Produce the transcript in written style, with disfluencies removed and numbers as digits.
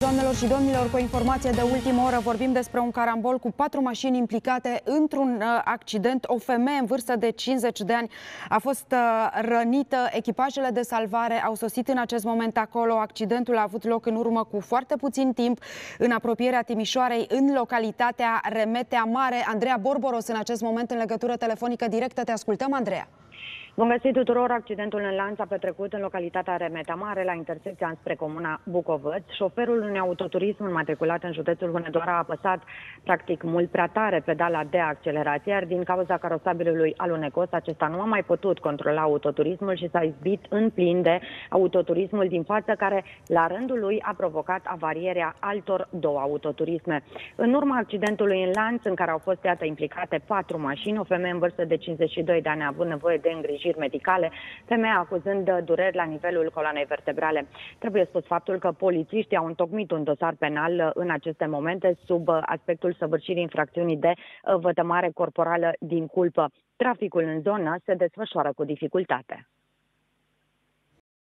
doamnelor și domnilor, cu o informație de ultimă oră. Vorbim despre un carambol cu 4 mașini implicate într-un accident. O femeie în vârstă de 50 de ani a fost rănită. Echipajele de salvare au sosit în acest moment acolo. Accidentul a avut loc în urmă cu foarte puțin timp în apropierea Timișoarei, în localitatea Remetea Mare. Andreea Borboros în acest moment în legătură telefonică directă. Te ascultăm, Andreea. Bun găsit tuturor! Accidentul în lanț a petrecut în localitatea Remetea Mare, la intersecția înspre comuna Bucovăț. Șoferul unui autoturism înmatriculat în județul Hunedoara a apăsat practic mult prea tare pedala de accelerație, iar din cauza carosabilului alunecos, acesta nu a mai putut controla autoturismul și s-a izbit în plin de autoturismul din față, care la rândul lui a provocat avarierea altor 2 autoturisme. În urma accidentului în lanț, în care au fost implicate 4 mașini, o femeie în vârstă de 52 de ani a avut nevoie de îngrijiri medicale, femeia acuzând dureri la nivelul coloanei vertebrale. Trebuie spus faptul că polițiștii au întocmit un dosar penal în aceste momente sub aspectul săvârșirii infracțiunii de vătămare corporală din culpă. Traficul în zonă se desfășoară cu dificultate.